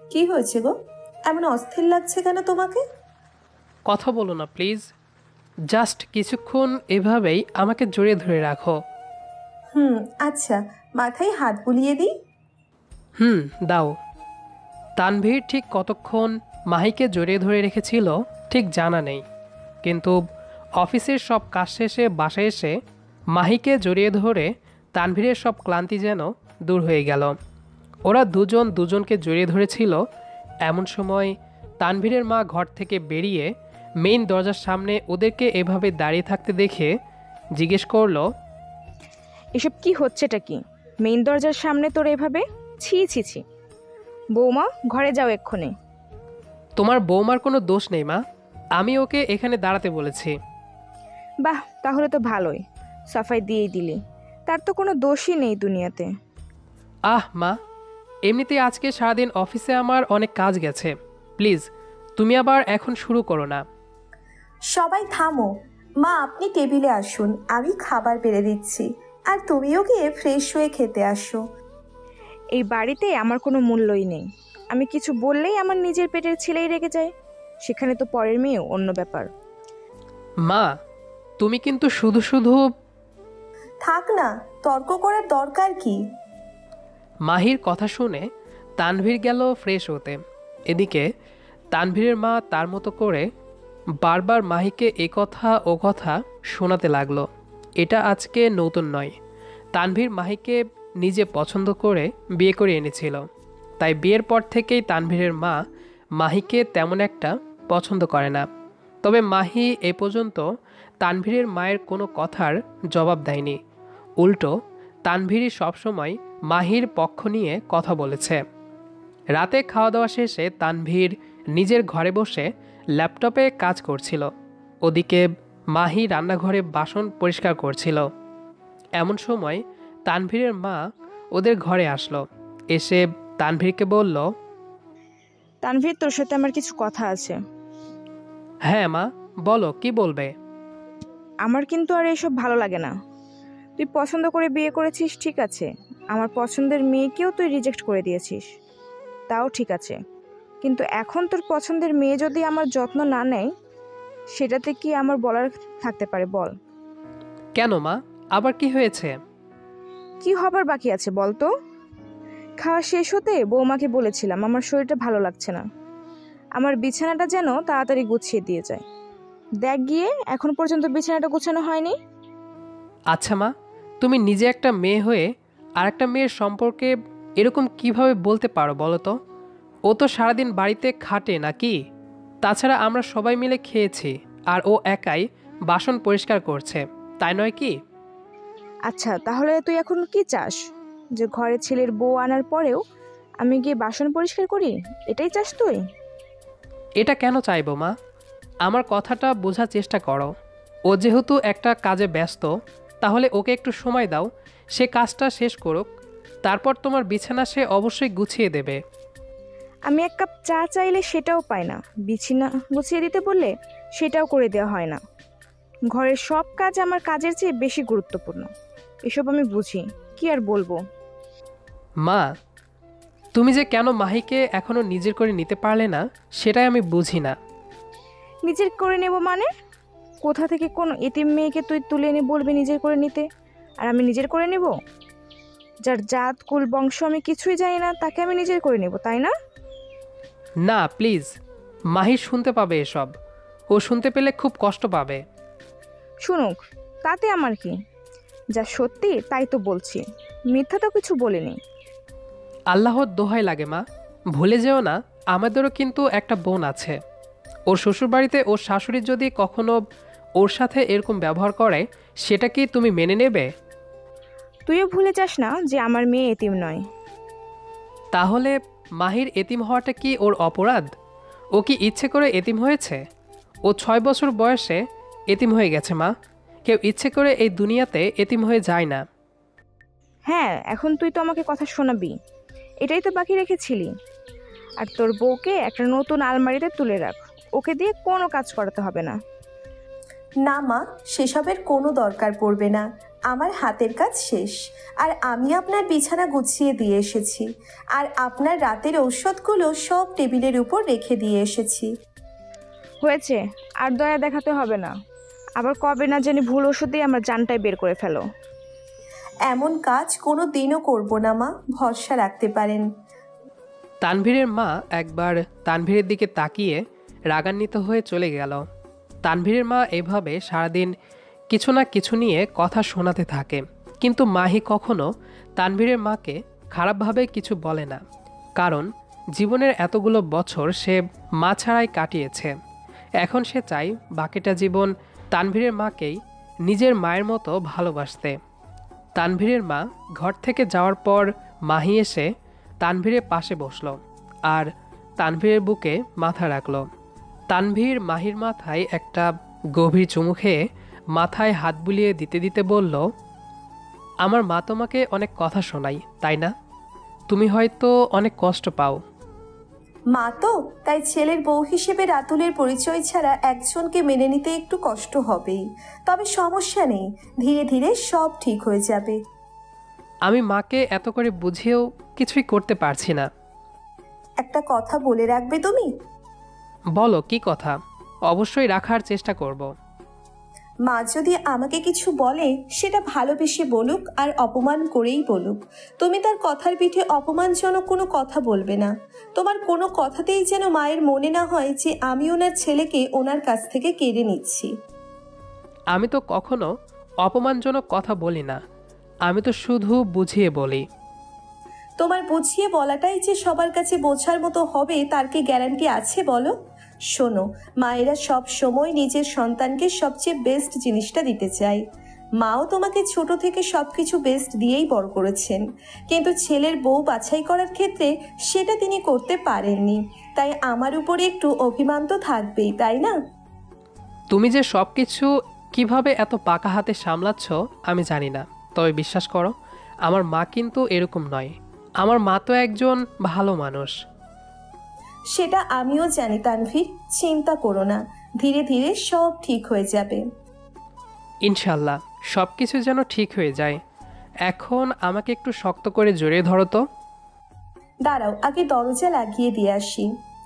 কি হয়েছে গো? এমন অস্থির লাগছে কেন তোমাকে? কথা বলো না প্লিজ। জাস্ট কিছুক্ষণ এভাবেই আমাকে জড়িয়ে ধরে রাখো। হুম, আচ্ছা, মাথায় হাত বুলিয়ে দিই। হুম, দাও। তানভীর ঠিক কতক্ষণ মাহিকে জড়িয়ে ধরে রেখেছিল ঠিক জানা নেই, কিন্তু অফিসের সব কাজ শেষে বাসায় এসে মাহিকে জড়িয়ে ধরে তানভীরের সব ক্লান্তি যেন দূর হয়ে গেল। ওরা দুজন দুজনকে জড়িয়ে ধরেছিল। এমন সময় তানভীরের মা ঘর থেকে বেরিয়ে মেইন দরজার সামনে ওদেরকে এভাবে দাঁড়িয়ে থাকতে দেখে জিজ্ঞেস করলো, এসব কি হচ্ছেটা কি? মেইন দরজার সামনে তোর এভাবে? ছি ছি ছি। বৌমা, ঘরে যাও এক্ষুনি। তোমার বৌমার কোনো দোষ নেই মা, আমি ওকে এখানে দাঁড়াতে বলেছি। বাহ, তাহলে তো ভালোই, সাফাই দিয়েই দিলি। তার তো কোনো দোষই নেই দুনিয়াতে। আহ মা, এমনিতেই আজকে সারাদিন অফিসে আমার অনেক কাজ গেছে, প্লিজ তুমি আবার এখন শুরু করো না। সবাই থামো। মা, আপনি টেবিলে আসুন, আমি খাবার বেড়ে দিচ্ছি। আর তুমিও গিয়ে ফ্রেশ হয়ে খেতে আসো। এই বাড়িতে আমার কোনো মূল্যই নেই। আমি কিছু বললেই আমার নিজের পেটের ছেলেই রেগে যায়। সেখানে তো পরের মেয়ে অন্য ব্যাপার। মা, তুমি কিন্তু শুধু শুধু। থাক না, তর্ক করার দরকার কি? মাহির কথা শুনে তানভীর গেল ফ্রেশ হতে। এদিকে তানভীরের মা তার মতো করে বারবার মাহিকে এ কথা ও কথা শোনাতে লাগলো। এটা আজকে নতুন নয়, তানভীর মাহিকে নিজে পছন্দ করে বিয়ে করে এনেছিল। তাই বিয়ের পর থেকেই তানভীরের মা মাহিকে তেমন একটা পছন্দ করে না। তবে মাহি এ পর্যন্ত তানভীরের মায়ের কোনো কথার জবাব দেয়নি। উল্টো তানভীরই সবসময় মাহির পক্ষ নিয়ে কথা বলেছে। রাতে খাওয়া দাওয়া শেষে তানভীর নিজের ঘরে বসে ল্যাপটপে কাজ করছিল। ওদিকে মাহি রান্নাঘরে বাসন পরিষ্কার করছিল। এমন সময় তানভীরের মা ওদের ঘরে আসলো। এসে তানভীরকে বলল, তানভীর, তোর সাথে আমার কিছু কথা আছে। হ্যাঁ মা, বলো কি বলবে। আমার কিন্তু আর এসব ভালো লাগে না। তুই পছন্দ করে বিয়ে করেছিস, ঠিক আছে। আমার পছন্দের মেয়েকেও তুই রিজেক্ট করে দিয়েছিস, তাও ঠিক আছে। কিন্তু এখন তোর পছন্দের মেয়ে যদি আমার যত্ন না নেয়, সেটাতে কি আমার বলার থাকতে পারে বল? কেন মা, আবার কি হয়েছে? কি হবার বাকি আছে বল তো? খাওয়া শেষ হতে বৌমাকে বলেছিলাম আমার শরীরটা ভালো লাগছে না, আমার বিছানাটা যেন তাড়াতাড়ি গুছিয়ে দিয়ে যায়। দেখ গিয়ে, এখন পর্যন্ত বিছানাটা গুছানো হয়নি। আচ্ছা মা, তুমি নিজে একটা মেয়ে হয়ে আর একটা মেয়ের সম্পর্কে এরকম কিভাবে বলতে পারো বলো তো? ও তো সারাদিন বাড়িতে খাটে নাকি? তাছাড়া আমরা সবাই মিলে খেয়েছি, আর ও একাই বাসন পরিষ্কার করছে, তাই নয় কি? আচ্ছা, তাহলে তুই এখন কি চাস? যে ঘরে ছেলের বউ আনার পরেও আমি গিয়ে বাসন পরিষ্কার করি, এটাই চাস তুই? এটা কেন চাইবো মা? আমার কথাটা বোঝার চেষ্টা করো। ও যেহেতু একটা কাজে ব্যস্ত, তাহলে ওকে একটু সময় দাও, সে কাজটা শেষ করুক, তারপর তোমার বিছানা সে অবশ্যই গুছিয়ে দেবে। আমি এক কাপ চা চাইলে সেটাও পাই না, বিছানা গুছিয়ে দিতে বললে সেটাও করে দেওয়া হয় না। ঘরের সব কাজ আমার কাজের চেয়ে বেশি গুরুত্বপূর্ণ। এসব আমি বুঝি, কি আর বলবো। মা, তুমি যে কেন মাহিকে এখনো নিজের করে নিতে পারলে না, সেটাই আমি বুঝি না। নিজের করে নেব মানে? কোথা থেকে কোন এতিম মেয়েকে তুই তুলে এনে বলবি নিজের করে নিতে, আর আমি নিজের করে নেব? যার জাত কুল বংশ আমি কিছুই জানি না, তাকে আমি নিজের করে নেব, তাই না? না প্লিজ, মাহি শুনতে পাবে এসব। ও শুনতে পেলে খুব কষ্ট পাবে। শুনুক, তাতে আমার কি? যা সত্যি তাই তো বলছি, মিথ্যা তো কিছু বলিনি। আল্লাহর দোহাই লাগে মা, ভুলে যেও না আমাদেরও কিন্তু একটা বোন আছে। ওর শ্বশুরবাড়িতে ওর শাশুড়ি যদি কখনো ওর সাথে এরকম ব্যবহার করে, সেটা কি তুমি মেনে নেবে? তুইও ভুলে যাস না যে আমার মেয়ে এতিম নয়। তাহলে মাহির এতিম হওয়াটা কি ওর অপরাধ? ও কি ইচ্ছে করে এতিম হয়েছে? ও 6 বছর বয়সে এতিম হয়ে গেছে মা। কেউ ইচ্ছে করে এই দুনিয়াতে এতিম হয়ে যায় না। হ্যাঁ, এখন তুই তো আমাকে কথা শোনাবি, এটাই তো বাকি রেখেছিলি। আর তোর বউকে একটা নতুন আলমারিতে তুলে রাখ, ওকে দিয়ে কোনো কাজ করাতে হবে না। না মা, সেসবের কোনো দরকার পড়বে না। আমার হাতের কাজ শেষ, আর আমি আপনার বিছানা গুছিয়ে দিয়ে এসেছি, আর আপনার রাতের ঔষধগুলো সব টেবিলের উপর রেখে দিয়ে এসেছি। হয়েছে, আর দয়া দেখাতে হবে না। আবার কবে না জানি ভুল ওষুধেই আমার জানটাই বের করে ফেলো। এমন কাজ কোনো দিনও করবো না মা, ভরসা রাখতে পারেন। তানভীরের মা একবার তানভীরের দিকে তাকিয়ে রাগান্বিত হয়ে চলে গেল। তানভীরের মা এভাবে সারাদিন কিছু না কিছু নিয়ে কথা শোনাতে থাকে, কিন্তু মাহি কখনো তানভীরের মাকে খারাপভাবে কিছু বলে না, কারণ জীবনের এতগুলো বছর সে মা ছাড়াই কাটিয়েছে। এখন সে চায় বাকিটা জীবন তানভীরের মাকেই নিজের মায়ের মতো ভালোবাসতে। তানভীরের মা ঘর থেকে যাওয়ার পর মাহি এসে তানভীরের পাশে বসলো আর তানভীরের বুকে মাথা রাখলো। তানভীর মাহির মাথায় একটা গভীর চুমু খেয়ে মাথায় হাত বুলিয়ে দিতে দিতে বলল, আমার মা তোমাকে অনেক কথা শোনায়, তাই না? তুমি হয়তো অনেক কষ্ট পাও। মা তো, তাই ছেলের বউ হিসেবে রাতুলের পরিচয় ছাড়া একজনকে মেনে নিতে একটু কষ্ট হবেই, তবে সমস্যা নেই, ধীরে ধীরে সব ঠিক হয়ে যাবে। আমি মাকে এত করে বুঝিয়েও কিছুই করতে পারছি না। একটা কথা বলে রাখবে তুমি? বলো, কি কথা? অবশ্যই রাখার চেষ্টা করব। মা যদি আমাকে কিছু বলে সেটা ভালোবেসে বলুক আর অপমান করেই বলুক, তুমি তার কথার পিঠে অপমানজনক কোনো কথা বলবে না। তোমার কোনো কথাতেই যেন মায়ের মনে না হয় যে আমি ওনার ছেলেকে ওনার কাছ থেকে কেড়ে নিচ্ছি। আমি তো কখনো অপমানজনক কথা বলি না, আমি তো শুধু বুঝিয়ে বলি। তোমার বুঝিয়ে বলাটাই যে সবার কাছে বোঝার মতো হবে তার কি গ্যারান্টি আছে বলো? শোনো, মায়েরা সব সময় নিজের সন্তানকে সবচেয়ে বেস্ট জিনিসটা দিতে চায়। মাও তোমাকে ছোট থেকে সব কিছু বেস্ট দিয়েই বড় করেছেন, কিন্তু ছেলের বউ বাছাই করার ক্ষেত্রে সেটা তিনি করতে পারেননি, তাই আমার উপরে একটু অভিমান তো থাকবেই, তাই না? তুমি যে সব কিছু কিভাবে এত পাকা হাতে সামলাচ্ছ আমি জানি না, তবে বিশ্বাস করো, আমার মা কিন্তু এরকম নয়। আমার মা তো একজন ভালো মানুষ। সেটা আমিও জানি তানভীর, চিন্তা করো না, ধীরে ধীরে সব ঠিক হয়ে যাবে। ইনশাল্লাহ সব কিছু যেন ঠিক হয়ে যায়। এখন আমাকে একটু শক্ত করে জড়িয়ে ধরো তো। দাঁড়াও, আগে দরজা লাগিয়ে দিয়ে আসি।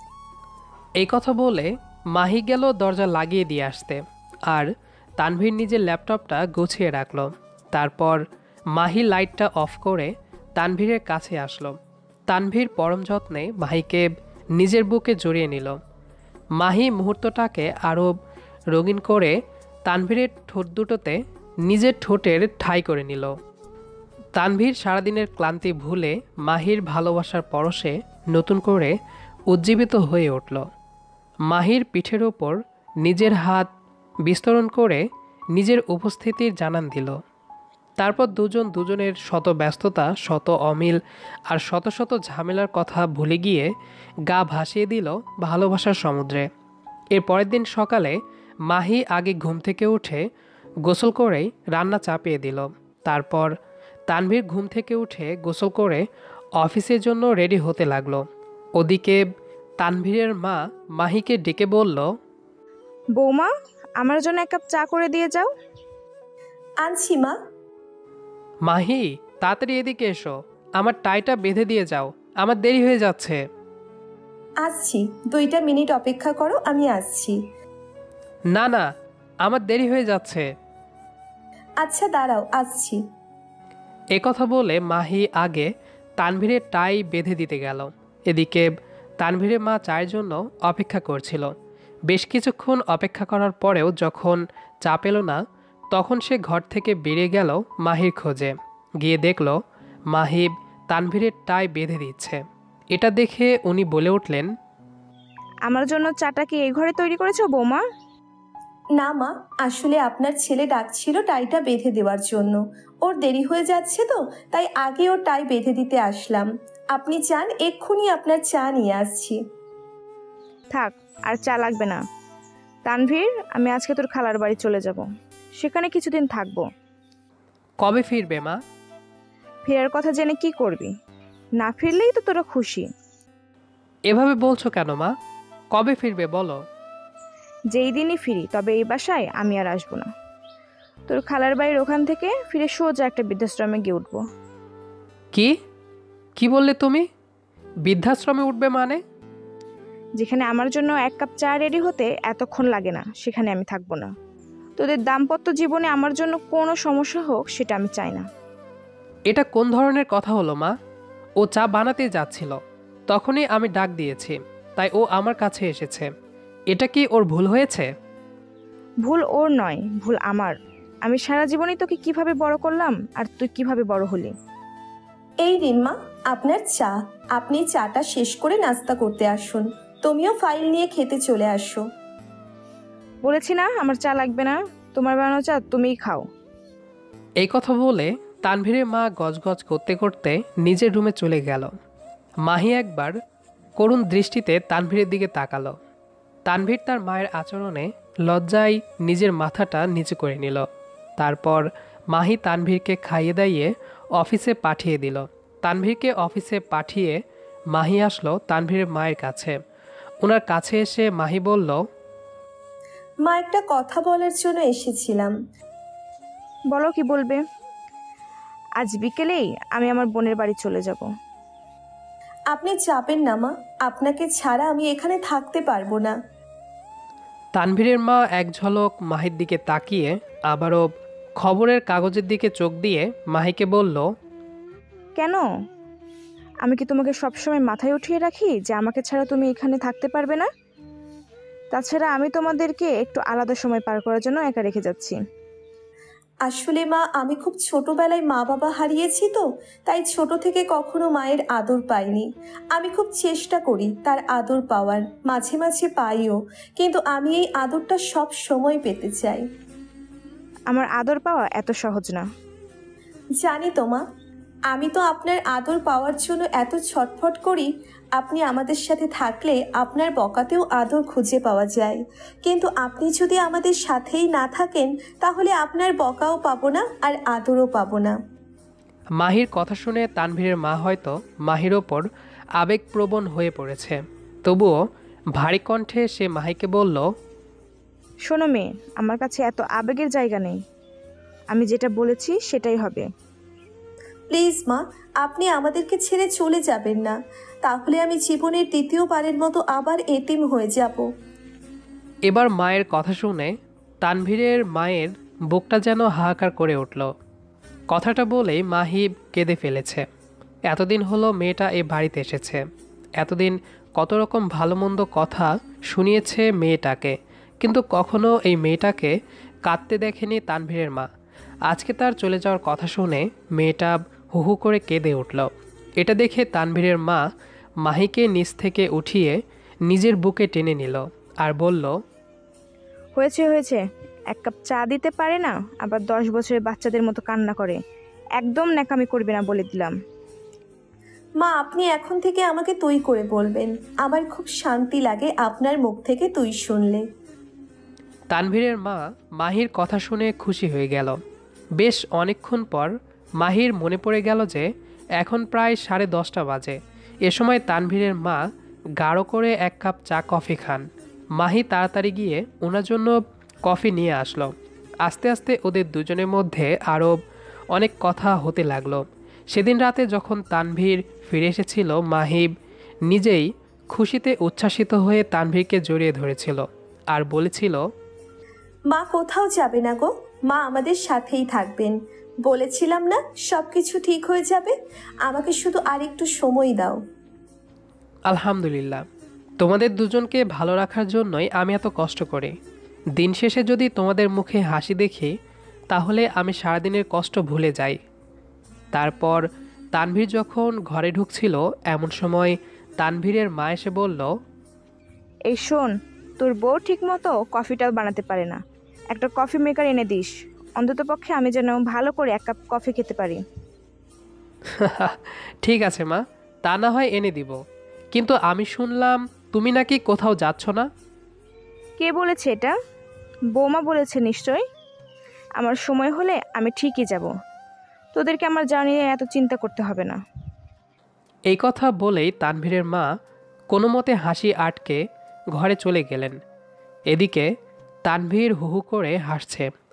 এই কথা বলে মাহি গেল দরজা লাগিয়ে দিয়ে আসতে, আর তানভীর নিজের ল্যাপটপটা গুছিয়ে রাখলো। তারপর মাহি লাইটটা অফ করে তানভীরের কাছে আসলো। তানভীর পরম যত্নে মাহিকে নিজের বুকে জড়িয়ে নিল। মাহি মুহূর্তটাকে আরও রঙিন করে তানভীরের ঠোঁট দুটোতে নিজের ঠোঁটের ঠাঁই করে নিল। তানভীর সারাদিনের ক্লান্তি ভুলে মাহির ভালোবাসার পরশে নতুন করে উজ্জীবিত হয়ে উঠল। মাহির পিঠের ওপর নিজের হাত বিস্তরণ করে নিজের উপস্থিতির জানান দিল। তারপর দুজন দুজনের শত ব্যস্ততা, শত অমিল আর শত শত ঝামেলার কথা ভুলে গিয়ে গা ভাসিয়ে দিল ভালোবাসার সমুদ্রে। এর পরের দিন সকালে মাহি আগে ঘুম থেকে উঠে গোসল করেই রান্না চাপিয়ে দিল। তারপর তানভীর ঘুম থেকে উঠে গোসল করে অফিসের জন্য রেডি হতে লাগলো। ওদিকে তানভীরের মা মাহিকে ডেকে বলল, বৌমা, আমার জন্য এক কাপ চা করে দিয়ে যাও। আনছি মা। মাহি, তাড়াতাড়ি এদিকে এসো, আমার টাইটা বেঁধে দিয়ে যাও, আমার দেরি হয়ে যাচ্ছে। আসছি, 2টা মিনিট অপেক্ষা করো, আমি আসছি। না না, আমার দেরি হয়ে যাচ্ছে। আচ্ছা দাঁড়াও, আসছি। এ কথা বলে মাহি আগে তানভীরের টাই বেঁধে দিতে গেল। এদিকে তানভীরের মা চায়ের জন্য অপেক্ষা করছিল। বেশ কিছুক্ষণ অপেক্ষা করার পরেও যখন চা পেল না, তখন সে ঘর থেকে বেরিয়ে গেল মাহির খোঁজে। গিয়ে দেখল মাহি তানভীরের টাই বেঁধে দিচ্ছে। এটা দেখে উনি বলে উঠলেন, আমার জন্য চাটা কি এই ঘরে তৈরি করেছো বৌমা? না মা, আসলে আপনার ছেলে ডাকছিল টাইটা বেঁধে দেওয়ার জন্য, ওর দেরি হয়ে যাচ্ছে তো, তাই আগে ওর টাই বেঁধে দিতে আসলাম। আপনি চান এক্ষুনি আপনার চা নিয়ে আসছি। থাক, আর চা লাগবে না। তানভীর, আমি আজকে তোর খালার বাড়ি চলে যাব, সেখানে কিছুদিন থাকবো। কবে ফিরবে মা? ফেরার কথা জেনে কি করবি? না ফিরলেই তো তোরা খুশি। এভাবে বলছো কেন মা? কবে ফিরবে বলো? যেই দিনই ফিরি, তবে এই বাসায় আমি আর আসবো না। তোর খালার বাড়ির ওখান থেকে ফিরে সোজা একটা বৃদ্ধাশ্রমে গিয়ে উঠবো। কি কি বললে তুমি? বৃদ্ধাশ্রমে উঠবে মানে? যেখানে আমার জন্য 1 কাপ চা রেডি হতে এতক্ষণ লাগে না, সেখানে আমি থাকবো না। তোদের দাম্পত্য জীবনে আমার জন্য কোনো সমস্যা হোক, সেটা আমি চাই না। এটা কোন ধরনের কথা হলো মা? ও চা বানাতে যাচ্ছিল, তখনই আমি ডাক দিয়েছি, তাই ও আমার কাছে এসেছে। এটা কি ওর ভুল হয়েছে? ভুল ওর নয়, ভুল আমার। আমি সারা জীবনই তোকে কিভাবে বড় করলাম, আর তুই কিভাবে বড় হলি। এই নিন মা আপনার চা। আপনি চাটা শেষ করে নাস্তা করতে আসুন। তুমিও ফাইল নিয়ে খেতে চলে আসো। বলেছি না আমার চা লাগবে না, তোমার বানানো চা তুমিই খাও। এই কথা বলে তানভীরের মা গজগজ করতে করতে নিজের রুমে চলে গেল। মাহি একবার করুণ দৃষ্টিতে তানভীরের দিকে তাকালো। তানভীর তার মায়ের আচরণে লজ্জায় নিজের মাথাটা নিচু করে নিল। তারপর মাহি তানভীরকে খাইয়ে দাইয়ে অফিসে পাঠিয়ে দিল। তানভীরকে অফিসে পাঠিয়ে মাহি আসলো তানভীরের মায়ের কাছে। ওনার কাছে এসে মাহি বলল, মা একটা কথা বলার জন্য এসেছিলাম। বলো কি বলবে। আজ বিকেলেই আমি আমার বোনের বাড়ি চলে যাব। আপনি চাপেন না মা, আপনাকে ছাড়া আমি এখানে থাকতে পারবো না। তানভীরের মা এক ঝলক মাহির দিকে তাকিয়ে আবারও খবরের কাগজের দিকে চোখ দিয়ে মাহিকে বলল, কেন? আমি কি তোমাকে সবসময় মাথায় উঠিয়ে রাখি যে আমাকে ছাড়া তুমি এখানে থাকতে পারবে না? তাছাড়া আমি তোমাদেরকে একটু আলাদা সময় পার করার জন্য একা রেখে যাচ্ছি। আসলে মা আমি খুব ছোটবেলায় মা বাবা হারিয়েছি তো, তাই ছোট থেকে কখনো মায়ের আদর পাইনি। আমি খুব চেষ্টা করি তার আদর পাওয়ার, মাঝে মাঝে পাইও, কিন্তু আমি এই আদরটা সব সময় পেতে চাই। আমার আদর পাওয়া এত সহজ না। জানি তো মা, আমি তো আপনার আদর পাওয়ার জন্য এত ছটফট করি। আপনি আমাদের সাথে থাকলে আপনার বকাতেও আদর খুঁজে পাওয়া যায়, কিন্তু আপনি যদি আমাদের সাথেই না থাকেন তাহলে আপনার বকাও পাবো না আর আদরও পাবো না। মাহির কথা শুনে তানভীরের মা হয়তো মাহির ওপর আবেগপ্রবণ হয়ে পড়েছে। তবুও ভারী কণ্ঠে সে মাহিকে বলল, শোনো মেয়ে, আমার কাছে এত আবেগের জায়গা নেই। আমি যেটা বলেছি সেটাই হবে। প্লিজ মা, আপনি আমাদেরকে ছেড়ে চলে যাবেন না, তাহলে আমি জীবনের দ্বিতীয়বারের মতো আবার এতিম হয়ে যাব। এবার মায়ের কথা শুনে তানভীরের মায়ের বুকটা যেন হাহাকার করে উঠল। কথাটা বলেই মাহি কেঁদে ফেলেছে। এতদিন হলো মেয়েটা এ বাড়িতে এসেছে, এতদিন কত রকম ভালো মন্দ কথা শুনিয়েছে মেয়েটাকে, কিন্তু কখনো এই মেয়েটাকে কাঁদতে দেখেনি তানভীরের মা। আজকে তার চলে যাওয়ার কথা শুনে মেয়েটা হু হু করে কেঁদে উঠল। এটা দেখে তানভীরের মা মাহিকে নিচ থেকে উঠিয়ে নিজের বুকে টেনে নিল আর বলল, হয়েছে হয়েছে, 1 কাপ চা দিতে পারে না, আবার 10 বছরের বাচ্চাদের মতো কান্না করে। একদম ন্যাকামি করবে না বলে দিলাম। মা আপনি এখন থেকে আমাকে তুই করে বলবেন, আমার খুব শান্তি লাগে আপনার মুখ থেকে তুই শুনলে। তানভীরের মা মাহির কথা শুনে খুশি হয়ে গেল। বেশ অনেকক্ষণ পর মাহির মনে পড়ে গেল যে এখন প্রায় 10:30 বাজে। এ সময় তানভীরের মা গাঢ় করে 1 কাপ চা কফি খান। মাহি তাড়াতাড়ি গিয়ে ওনার জন্য কফি নিয়ে আসলো। আস্তে আস্তে ওদের দুজনের মধ্যে আরও অনেক কথা হতে লাগলো। সেদিন রাতে যখন তানভীর ফিরে এসেছিল, মাহি নিজেই খুশিতে উচ্ছ্বাসিত হয়ে তানভীরকে জড়িয়ে ধরেছিল আর বলেছিল, মা কোথাও যাবে না গো, মা আমাদের সাথেই থাকবেন। বলেছিলাম না সব কিছু ঠিক হয়ে যাবে, আমাকে শুধু আর একটু সময় দাও। আলহামদুলিল্লাহ, তোমাদের দুজনকে ভালো রাখার জন্যই আমি এত কষ্ট করি। দিন শেষে যদি তোমাদের মুখে হাসি দেখি তাহলে আমি সারাদিনের কষ্ট ভুলে যাই। তারপর তানভীর যখন ঘরে ঢুকছিল এমন সময় তানভীরের মা এসে বলল, এই শোন, তোর বউ ঠিক মতো কফিটাও বানাতে পারে না। একটা কফি মেকার এনে দিস, অন্ততপক্ষে আমি যেন ভালো করে 1 কাপ কফি খেতে পারি। ঠিক আছে মা, তা না হয় এনে দিব, কিন্তু আমি শুনলাম তুমি নাকি কোথাও যাচ্ছ না। কে বলেছে এটা? বৌমা বলেছে নিশ্চয়। আমার সময় হলে আমি ঠিকই যাব, তোদেরকে আমার যাওয়া নিয়ে এত চিন্তা করতে হবে না। এই কথা বলেই তানভীরের মা কোনো মতে হাসি আটকে ঘরে চলে গেলেন। এদিকে তানভীর হু হু করে হাসছে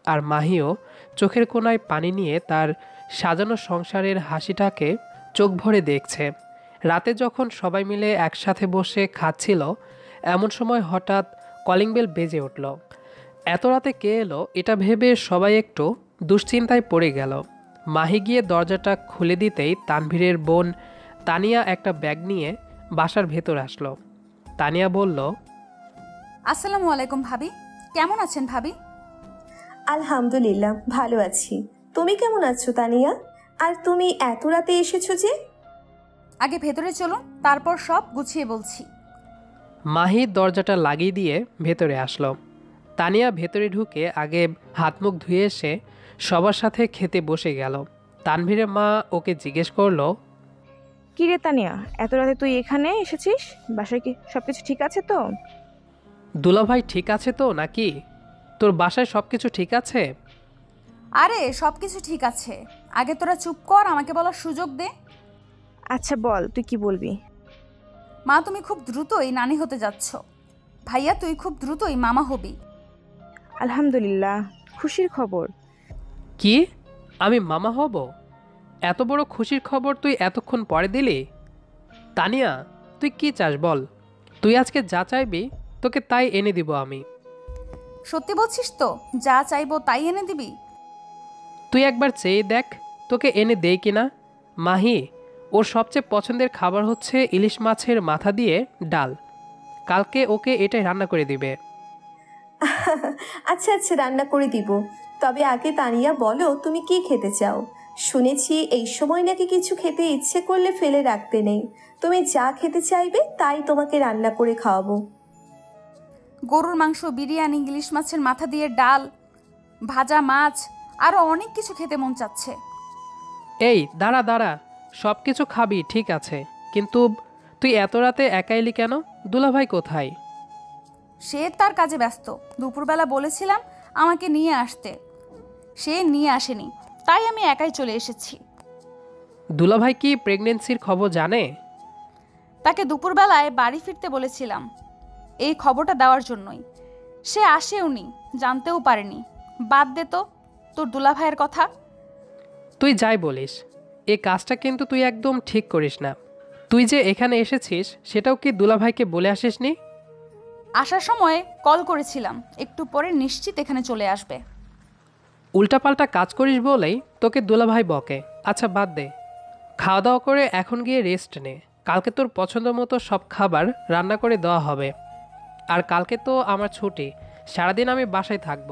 আর মাহিও চোখের কোণায় পানি নিয়ে তার সাজানো সংসারের হাসিটাকে চোখ ভরে দেখছে। রাতে যখন সবাই মিলে একসাথে বসে খাচ্ছিল, এমন সময় হঠাৎ কলিং বেল বেজে উঠল। এত রাতে কে এলো এটা ভেবে সবাই একটু দুশ্চিন্তায় পড়ে গেল। মাহি গিয়ে দরজাটা খুলে দিতেই তানভীরের বোন তানিয়া একটা ব্যাগ নিয়ে বাসার ভেতর আসলো। তানিয়া বলল, আসসালামু আলাইকুম ভাবি, কেমন আছেন ভাবি? আলহামদুলিল্লাহ, ভালো আছি। তুমি কেমন আছো তানিয়া? আর তুমি এত রাতে এসেছো যে? আগে ভেতরে চলুন, তারপর সব গুছিয়ে বলছি। মাহি দরজাটা লাগিয়ে দিয়ে ভেতরে আসলো। তানিয়া ভেতরে ঢুকে আগে হাত মুখ ধুয়ে এসে সবার সাথে খেতে বসে গেল। তানভীরের মা ওকে জিজ্ঞেস করলো, কি রে তানিয়া, এত রাতে তুই এখানে এসেছিস? বাসায় কি সবকিছু ঠিক আছে তো? দুলাভাই ঠিক আছে তো নাকি? তোর বাসায় সব কিছু ঠিক আছে? আরে সব কিছু ঠিক আছে, আগে তোরা চুপ কর, আমাকে বলার সুযোগ দে। আচ্ছা বল, তুই কি বলবি? মা, তুমি খুব দ্রুতই নানি হতে যাচ্ছ। ভাইয়া, তুই খুব দ্রুতই মামা হবি। আলহামদুলিল্লাহ, খুশির খবর। কি? আমি মামা হব? এত বড় খুশির খবর তুই এতক্ষণ পরে দিলি? তানিয়া, তুই কি চাস বল? তুই আজকে যা চাইবি তোকে তাই এনে দিব আমি। সত্যি বলছিস তো? যা চাইবো তাই এনে দিবি? তুই একবার চেয়ে দেখ তোকে এনে দেই কিনা। মাহি, ওর সবচেয়ে পছন্দের খাবার হচ্ছে ইলিশ মাছের মাথা দিয়ে ডাল। কালকে ওকে এটাই রান্না করে দিবে। আচ্ছা আচ্ছা, রান্না করে দিব। তবে আগে তানিয়া বলো, তুমি কি খেতে চাও? শুনেছি এই সময় নাকি কিছু খেতে ইচ্ছে করলে ফেলে রাখতে নেই। তুমি যা খেতে চাইবে তাই তোমাকে রান্না করে খাওয়াবো। গরুর মাংস, বিরিয়ানি, ইলিশ মাছের মাথা দিয়ে ডাল, ভাজা মাছ, আরও অনেক কিছু খেতে মন চাচ্ছে। এই দাঁড়া দাঁড়া, সব কিছু খাবি ঠিক আছে, কিন্তু তুই এত রাতে একা এলি কেন? দুলাভাই কোথায়? সে তার কাজে ব্যস্ত। দুপুরবেলা বলেছিলাম আমাকে নিয়ে আসতে, সে নিয়ে আসেনি, তাই আমি একাই চলে এসেছি। দুলাভাই কি প্রেগনেন্সির খবর জানে? তাকে দুপুরবেলায় বাড়ি ফিরতে বলেছিলাম এই খবরটা দেওয়ার জন্যই। সে আসেওনি, জানতেও পারেনি। বাদ দে তো তোর দুলাভাইয়ের কথা। তুই যাই বলিস, এই কাজটা কিন্তু তুই একদম ঠিক করিস না। তুই যে এখানে এসেছিস সেটাও কি দুলাভাইকে বলে আসিসনি? আসার সময় কল করেছিলাম, একটু পরে নিশ্চিত এখানে চলে আসবে। উল্টাপাল্টা কাজ করিস বলেই তোকে দুলাভাই বকে। আচ্ছা বাদ দে, খাওয়া দাওয়া করে এখন গিয়ে রেস্ট নে। কালকে তোর পছন্দ মতো সব খাবার রান্না করে দেওয়া হবে। আর কালকে তো আমার ছুটি, সারাদিন আমি বাসায় থাকবো।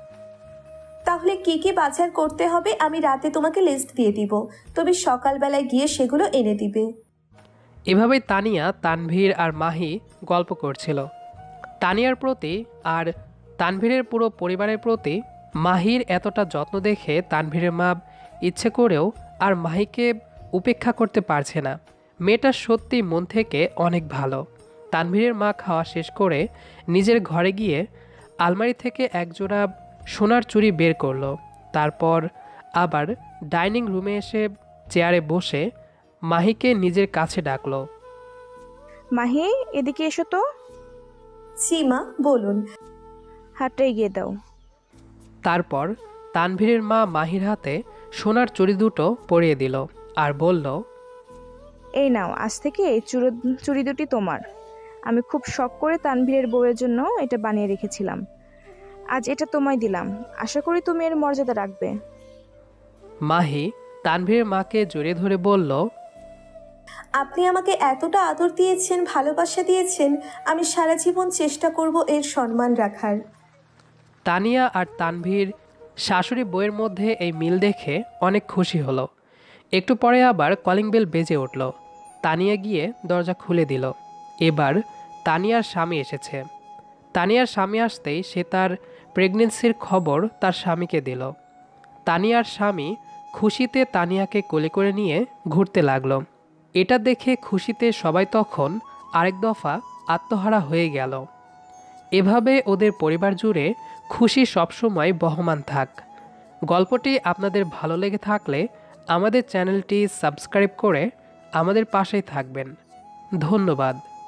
তাহলে কি কি বাজার করতে হবে আমি রাতে তোমাকে লিস্ট দিয়ে দিব। তুমি সকালবেলায় গিয়ে সেগুলো এনে দিবে। এভাবেই তানিয়া, তানভীর আর মাহি গল্প করছিল। তানিয়ার প্রতি আর তানভীরের পুরো পরিবারের প্রতি মাহির এতটা যত্ন দেখে তানভীরের মা ইচ্ছে করেও আর মাহিকে উপেক্ষা করতে পারছে না। মেয়েটা সত্যি মন থেকে অনেক ভালো। তানভীরের মা খাওয়া শেষ করে নিজের ঘরে গিয়ে আলমারি থেকে একজোড়া সোনার চুড়ি বের করলো। তারপর আবার ডাইনিং রুমে এসে চেয়ারে বসে মাহিকে নিজের কাছে ডাকলো। মাহি, এদিকে এসো তো। জি মা, বলুন। হাতটা এগিয়ে দাও। তারপর তানভীরের মা মাহির হাতে সোনার চুড়ি দুটো পরিয়ে দিল আর বলল, এই নাও, আজ থেকে এই চুড়ি দুটি তোমার। আমি খুব শখ করে তানভীরের বউয়ের জন্য এটা বানিয়ে রেখেছিলাম। আজ এটা তোমায় দিলাম, আশা করি তুমি এর মর্যাদা রাখবে। মাহি তানভীরের মাকে জড়িয়ে ধরে বলল, আপনি আমাকে এতটা আদর দিয়েছেন, ভালোবাসা দিয়েছেন, আমি সারা জীবন চেষ্টা করব এর সম্মান রাখার। তানিয়া আর তানভীর শাশুড়ি বউয়ের মধ্যে এই মিল দেখে অনেক খুশি হলো। একটু পরে আবার কলিং বেল বেজে উঠল। তানিয়া গিয়ে দরজা খুলে দিল। এবার তানিয়ার স্বামী এসেছে। তানিয়ার স্বামী আসতেই সে তার প্রেগনেন্সির খবর তার স্বামীকে দিল। তানিয়ার স্বামী খুশিতে তানিয়াকে কোলে করে নিয়ে ঘুরতে লাগলো। এটা দেখে খুশিতে সবাই তখন আরেক দফা আত্মহারা হয়ে গেল। এভাবে ওদের পরিবার জুড়ে খুশি সবসময় বহমান থাক। গল্পটি আপনাদের ভালো লেগে থাকলে আমাদের চ্যানেলটি সাবস্ক্রাইব করে আমাদের পাশেই থাকবেন। ধন্যবাদ।